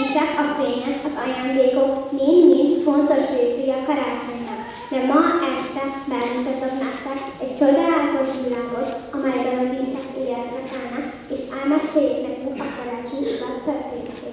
díszek, a fények, az ajándékok mind-mind fontos részei a karácsonynak. De ma este bemutatok nektek egy csodálatos világot, amelyben a díszek életre kelnek, és elmeséljék nekünk a karácsony igaz történetét.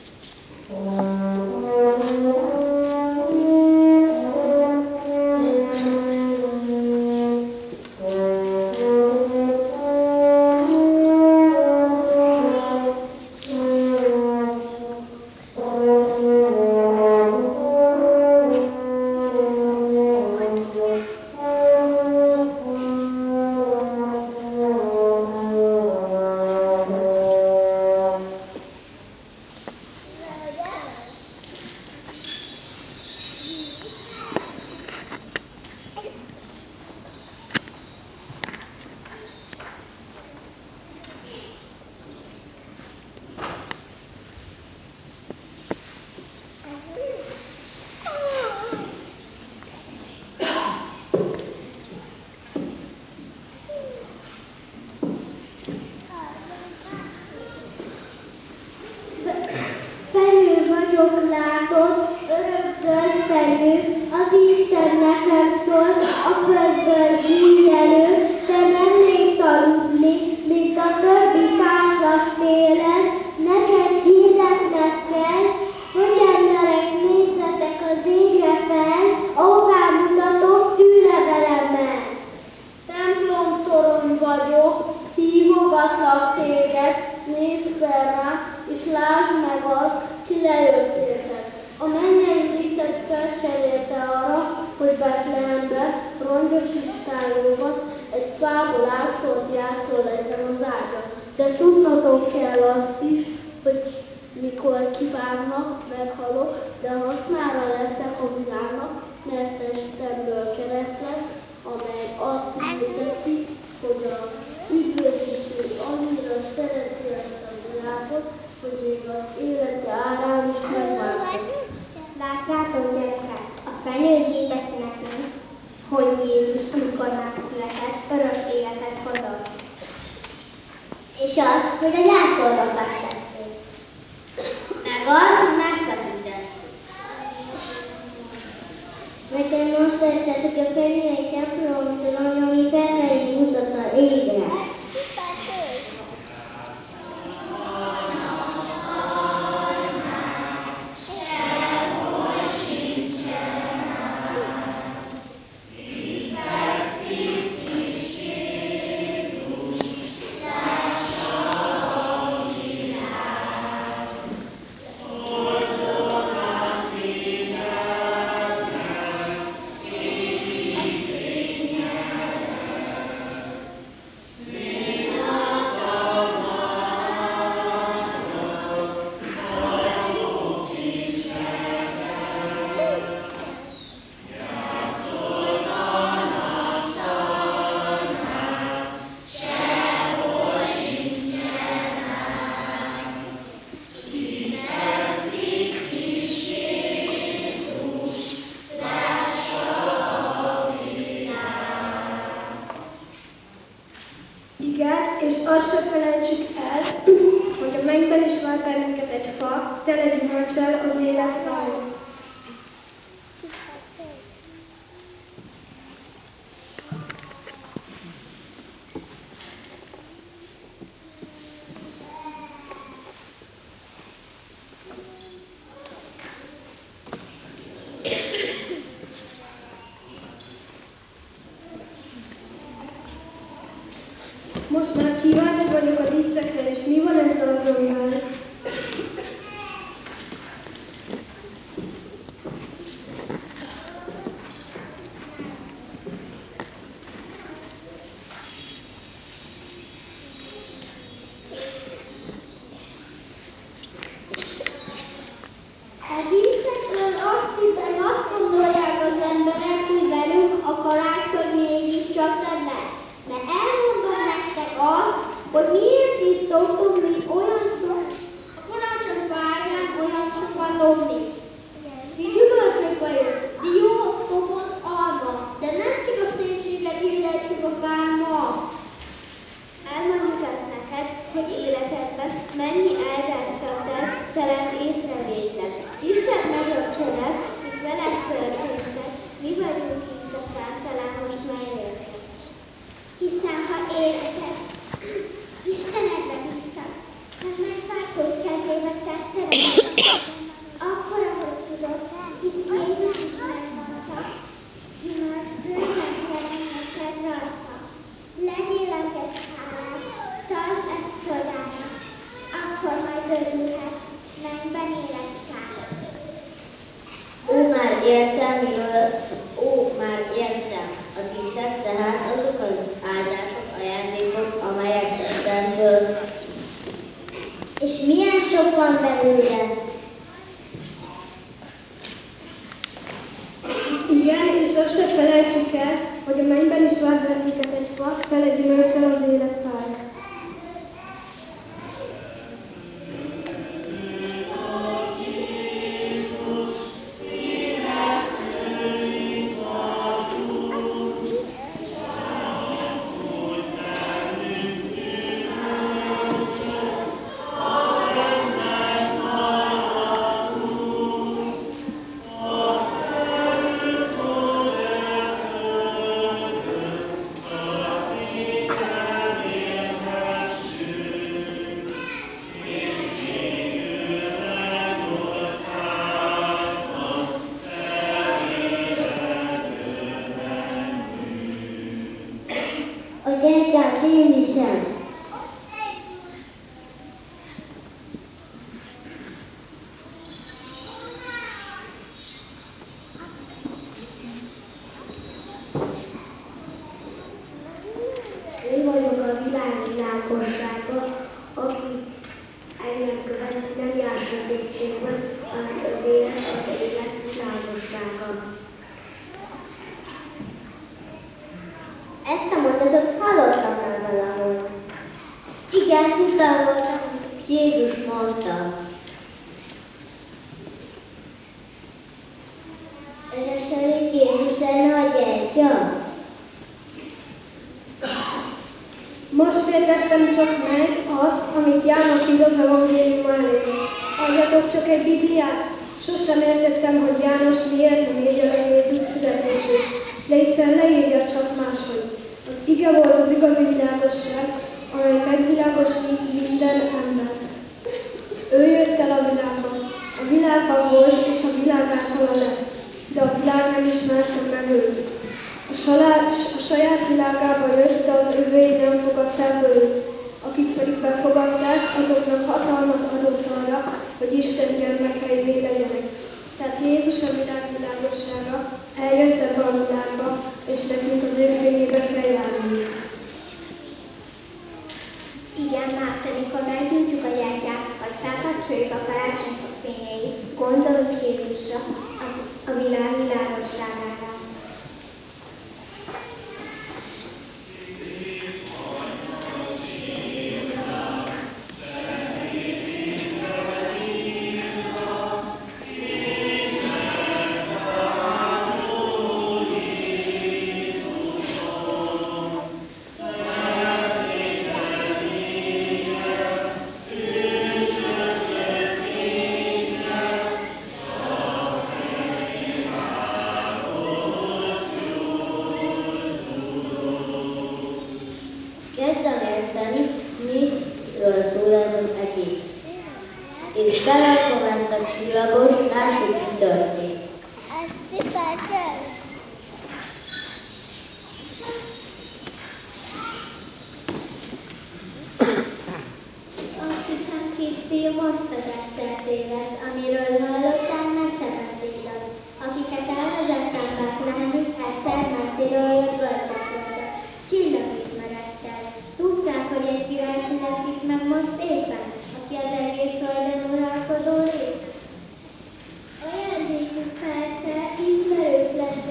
Most már kíváncsi vagyok a díszekre, és mi van ezzel a gömbbel? Elmondjuk azt neked, hogy életedben mennyi áldást telt el, talán észrevétel. nagyobb csodák, mint veled történtek, mi vagyunk itt a fel, talán most már jöttek. Hiszen ha életed Istenedre bíztak, mert megváltót kezébe tetted, akkor, ahogy tudod, hisz Jézus is megmondta, gyümölcs bőven jelen neked rajta. Legyél azért hálás, tartsd ezt csodának, és akkor majd örülhetsz, mennyben életkár. Ó, már értem, a tisztek tehát azok az áldások, ajándékok, amelyek Istentől. És milyen sok van belőle? Igen, és azt se felejtsük el, hogy a mennyben is vár bennünket egy fa, tele gyümölcsel az életfája. Én vagyok a világossága, aki engem követ, nem jár sötétségben, hanem az élet világossága. Ezt a mondatot hallottam már valahol. Igen, utána voltam, Jézus mondta. Ez a szerint Jézus lenne a gyertya. Most értettem csak meg azt, amit János ír az evangélium elé. Adjatok csak egy Bibliát. Sosem értettem, hogy János miért nem írja le Jézus születését, de hiszen leírja csak máshogy. Az ige volt az igazi világosság, amely megvilágosít minden embert. Ő jött el a világba. A világban volt, és a világ általa lett, de a világ nem ismerte meg őt. A saját világába jött, de az övéi nem fogadták be őt. Akik pedig befogadták, azoknak hatalmat adott arra, hogy Isten gyermekeivé legyenek. Tehát Jézus a világ világossága, eljött ebbe a világba, és nekünk az ő fényébe kell járni. Igen, Márta, mikor meggyújtjuk a gyertyát, vagy felkapcsoljuk a karácsonyfa fényeit, gondolunk Jézusra, a világ világosságára. Kezdem érteni, miről szól ez az egész. És belekom ezt a csillagos, lássuk, mi történt. Azt hiszem, kisfiú, most az egyszer élet, amiről hallottál, mesebeszéd az, akiket elvezettem Betlehemig, egyszer messziről jött gazdag voltak, csillagismerettel. Tudták, hogy egy király születik meg most éppen, aki az egész földön uralkodó része. Ajándékuk persze ismerős lett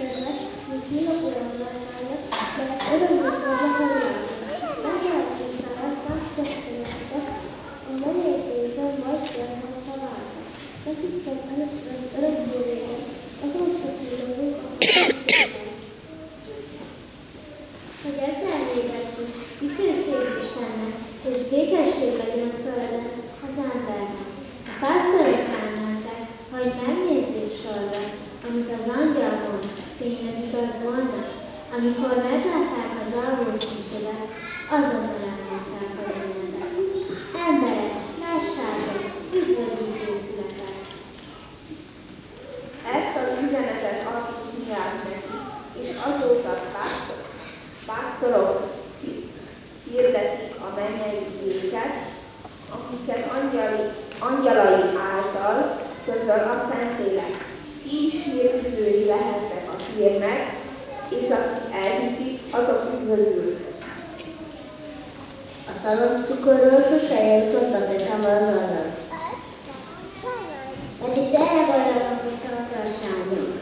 kedves, mint hívok uramra szállnak, de örömmel fognak a világot. Megjelentünk felettem, szexelőttek, a mennyétékben majd kérnek a váltat. Meghiszem először az örökből régen, az osztatírozunk a szexelőtben. Hogy ezzel végessünk, dicsőség Istennek, és békesség legyen földön az embernek. A pásztorok elmentek, hogy megnézzék sorra, amit az angyal mond, tényleg igaz volna. Amikor meglátták az alvó kicsidet, azonnal elmondták az ünnepet. Emberek, lássátok, üdvözítő született. Ezt az üzenetet adtuk Mihály neki, és azóta pásztorok hirdetik a mennyei igéket, akiket angyalai által közöl a Szentlélek. Így hírvívői lehetnek a hírnek, és akik elhiszik, azok üdvözülnek. A szaloncukorról sose jutottak nekem arra. Pedig tényleg olyanok, mint a matrasányok.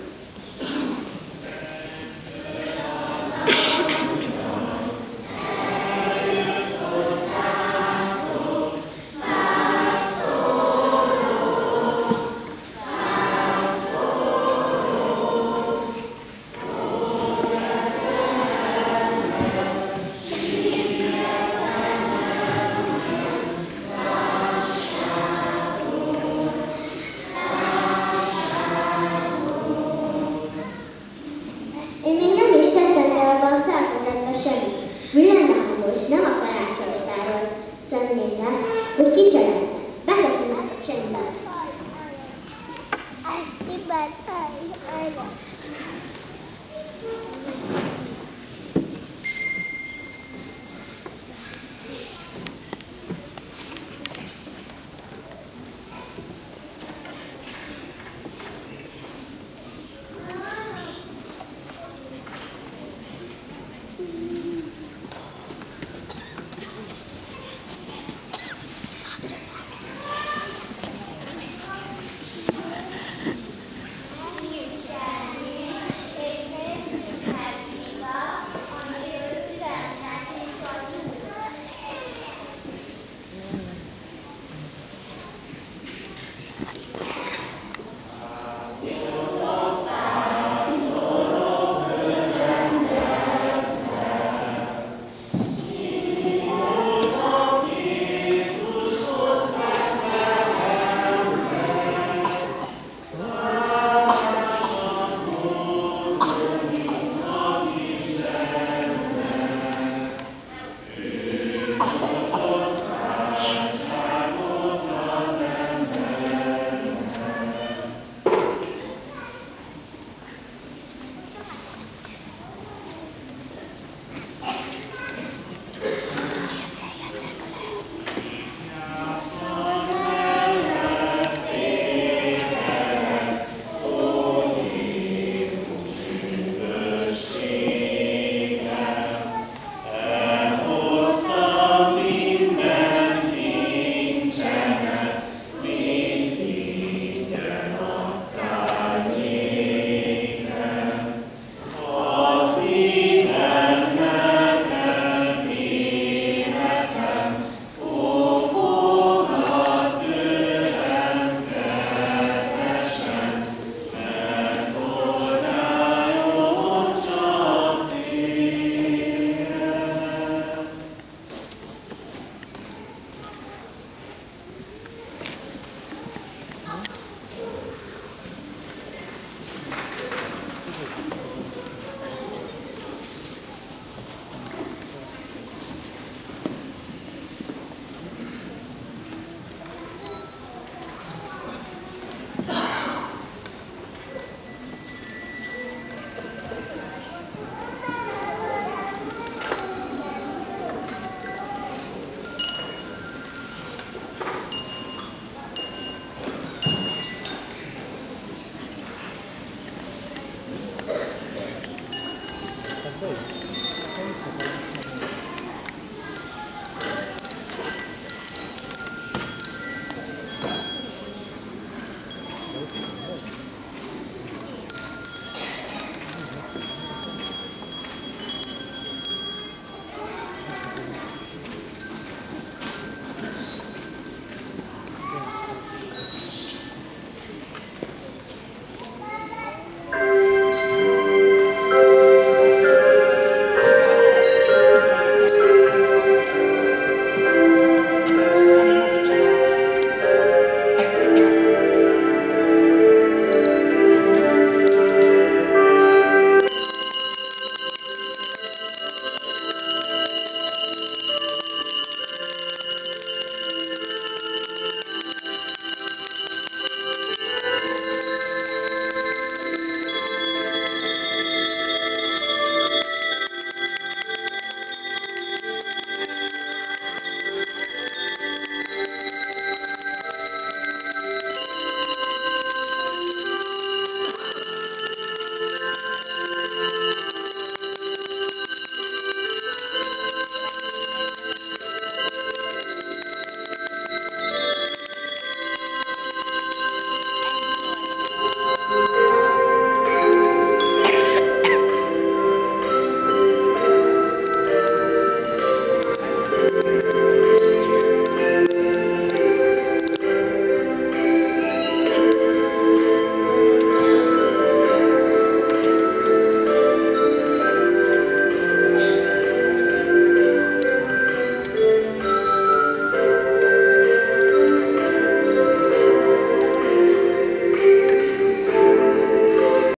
Bem.